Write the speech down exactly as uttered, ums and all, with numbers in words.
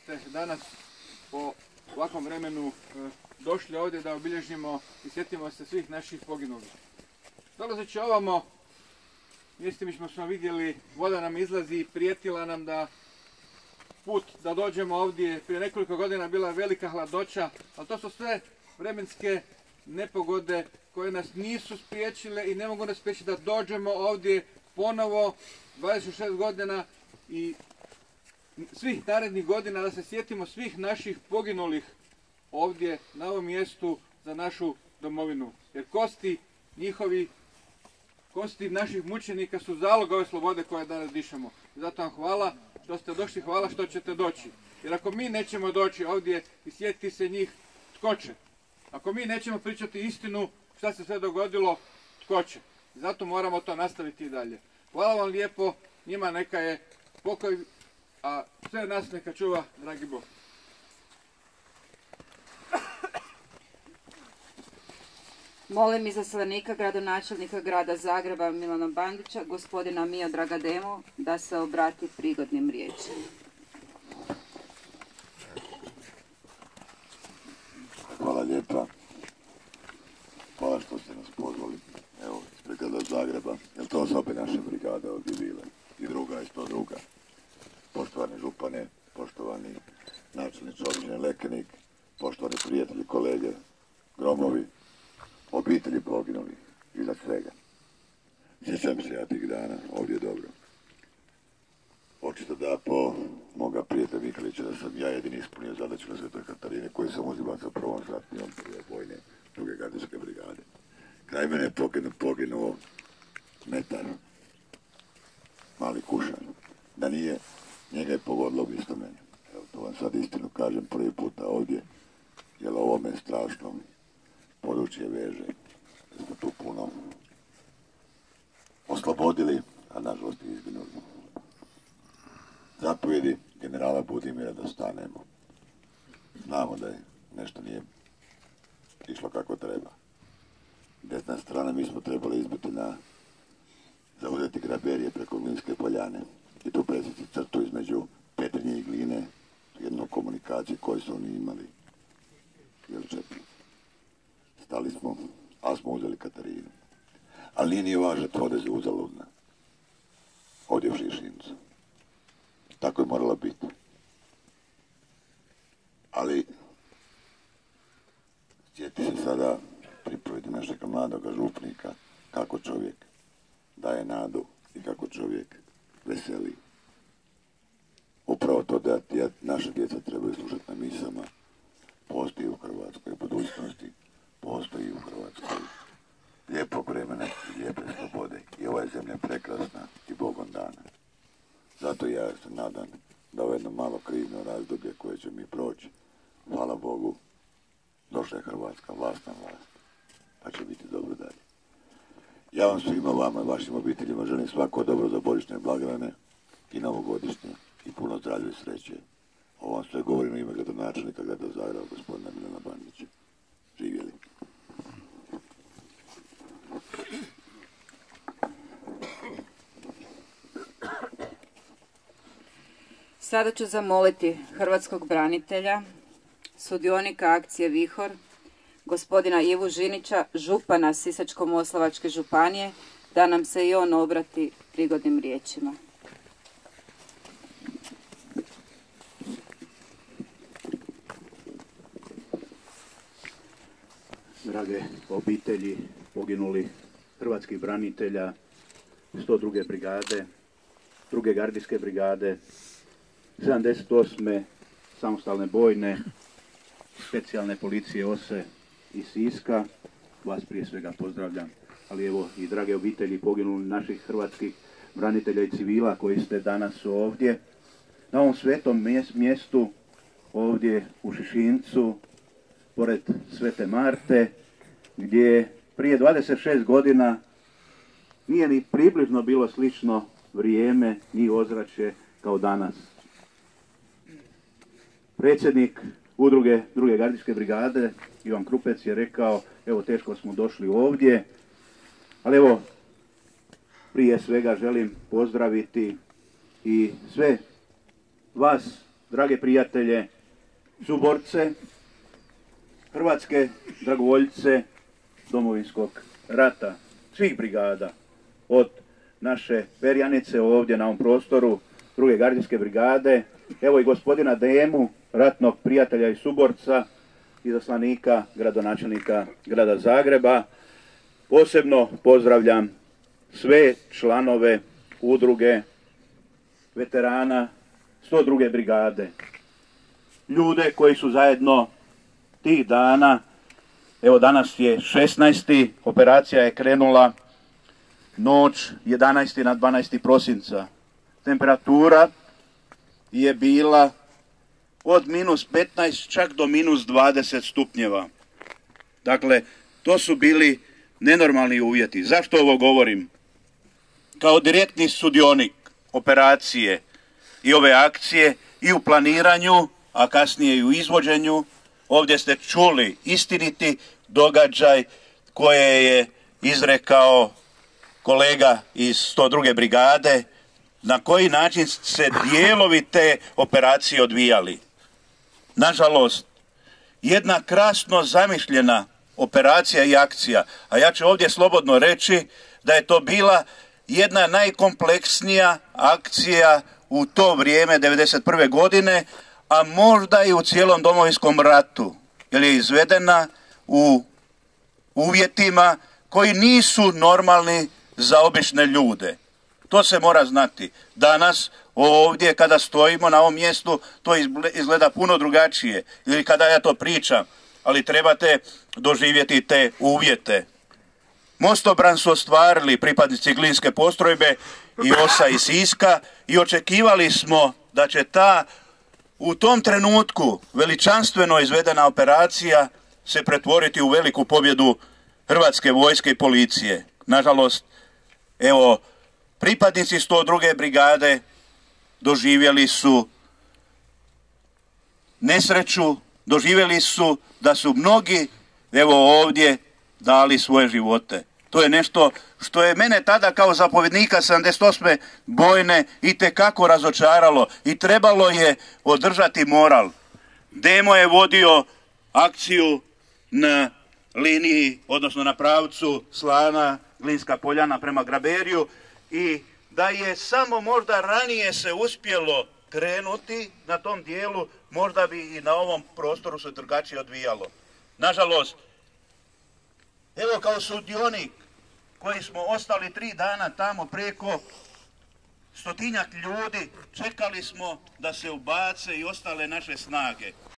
ste danas po ovakvom vremenu došli ovdje da obilježimo i sjetimo se svih naših poginulih. Dolazeći ovamo, mjestimično smo vidjeli, voda nam izlazi i prijetila nam da put da dođemo ovdje. Prije nekoliko godina bila velika hladoća, ali to su sve vremenske nepogode koje nas nisu spriječile i ne mogu nas spriječiti da dođemo ovdje ponovo dvadeset šest godina i svih narednih godina, da se sjetimo svih naših poginulih ovdje na ovom mjestu za našu domovinu. Jer kosti njihovi, kosti naših mučenika su zalog ove slobode koje danas dišemo. Zato vam hvala što ste došli, hvala što ćete doći. Jer ako mi nećemo doći ovdje i sjetiti se njih, tko će? Ako mi nećemo pričati istinu šta se sve dogodilo, tko će? Zato moramo to nastaviti i dalje. Hvala vam lijepo, njima neka je pokoj, a sve nas neka čuva, dragi Bog. Molim izaslanika gradonačelnika grada Zagreba Milana Bandića, gospodina Miodraga Demu, da se obrati prigodnim riječima. Hvala lijepa. Hvala što ste nas pozvali. Evo, ispred grada Zagreba. Jel to su opet naše brigade ovdje bile? I druga, i sto druga. Poštovani župane, poštovani načelnici općine Lekenik, poštovani prijatelji, kolege, gromovi, obitelji poginulih, iznad svega. Sjećam se ja tih dana, ovdje je dobro. Očito da po moga prijatelja Mikalića da sam ja jedini ispunio zadaću na Svetoj Katarine koji sam uzivan sa prvom satnijom prve vojne druge gardijske brigade. Kraj mene je poginuo, poginuo Metar, mali Kušan. Da nije, njega je pogodilo ubistvo mene. Evo, to vam sad istinu kažem prvi puta ovdje, jer ovo me strašno područje veže. Da smo tu puno oslobodili, a nažalost i izginuli. Zapovjedi generala Budimira da stanemo. Znamo da je nešto nije išlo kako treba. Desna strana, mi smo trebali izbiti na zauzeti Graberije preko Glinske poljane i tu presjeti crtu između Petrinje i Gline, jednu komunikaciju koju su oni imali. Jelčepi. Stali smo, ali smo uzeli Katarinu. Ali nije ni ova žrtva odeze uzaludna. Ovdje u Šišincu. Tako je morala biti. Ali sjeti se sada pripovedi našeg mladoga župnika kako čovjek daje nadu i kako čovjek veseli. Upravo to da naša djeca trebaju slušati na misama. Postoji u Hrvatskoj budućnosti, postoji u Hrvatskoj lijepog vremena i lijepe slobode. I ova je zemlja prekrasna i Bogom dana. Zato ja se nadam da ovo jedno malo krizno razdoblje koje će mi proći, hvala Bogu, došla je Hrvatska vlast na vlast, pa će biti dobro dalje. Ja vam svima vama i vašim obiteljima želim svako dobro za božićne blagdane i novogodišnje i puno zdravlja i sreće. Ovo vam sve govorim u ime gradonačelnika grada Zagreba, gospodina Milana Bandića. Živjeli. Sada ću zamoliti hrvatskog branitelja, sudionika akcije Vihor, gospodina Ivu Žinića, župana Sisačko-moslavačke županije, da nam se i on obrati prigodnim riječima. Drage obitelji poginulih hrvatskih branitelja, sto druge brigade, druge gardijske brigade, sedamdeset osme samostalne bojne, specijalne policije Ose i Siska, vas prije svega pozdravljam, ali evo i drage obitelji poginulih naših hrvatskih branitelja i civila koji ste danas ovdje, na ovom svetom mjestu, ovdje u Šišincu, pored Svete Marte, gdje prije dvadeset šest godina nije ni približno bilo slično vrijeme ni ozračje kao danas. Predsjednik udruge druge gardijske brigade, Ivan Krupec, je rekao, evo teško smo došli ovdje, ali evo prije svega želim pozdraviti i sve vas drage prijatelje, suborce, hrvatske dragovoljce Domovinskog rata, svih brigada, od naše perjanice ovdje na ovom prostoru, druge gardijske brigade, evo i gospodina Demu, ratnog prijatelja i suborca, izaslanika, gradonačelnika grada Zagreba. Posebno pozdravljam sve članove udruge veterana sto druge brigade. Ljude koji su zajedno tih dana, evo danas je šesnaesti operacija je krenula noć jedanaesti na dvanaesti prosinca. Temperatura je bila od minus petnaest čak do minus dvadeset stupnjeva. Dakle, to su bili nenormalni uvjeti. Zašto ovo govorim? Kao direktni sudionik operacije i ove akcije i u planiranju, a kasnije i u izvođenju, ovdje ste čuli istiniti događaj koje je izrekao kolega iz sto druge brigade, na koji način se dijelovi te operacije odvijali. Nažalost, jedna krasno zamišljena operacija i akcija, a ja ću ovdje slobodno reći da je to bila jedna najkompleksnija akcija u to vrijeme devedeset prve godine, a možda i u cijelom Domovinskom ratu, jer je izvedena u uvjetima koji nisu normalni za obične ljude. To se mora znati. Danas ovdje kada stojimo na ovom mjestu to izgleda puno drugačije, ili kada ja to pričam, ali trebate doživjeti te uvjete. Mostobran su ostvarili pripadnici Glinske postrojbe i Osa i Siska i očekivali smo da će ta u tom trenutku veličanstveno izvedena operacija se pretvoriti u veliku pobjedu Hrvatske vojske i policije. Nažalost, evo, pripadnici sto druge brigade doživjeli su nesreću, doživjeli su da su mnogi, evo ovdje, dali svoje živote. To je nešto što je mene tada kao zapovjednika sedamdeset osme bojne itekako razočaralo i trebalo je održati moral. Demo je vodio akciju na liniji, odnosno na pravcu Slana, Glinska Poljana prema Graberiju i da je samo možda ranije se uspjelo krenuti na tom dijelu, možda bi i na ovom prostoru se drugačije odvijalo. Nažalost, evo kao sudionik koji smo ostali tri dana tamo preko stotinjak ljudi, čekali smo da se ubace i ostale naše snage.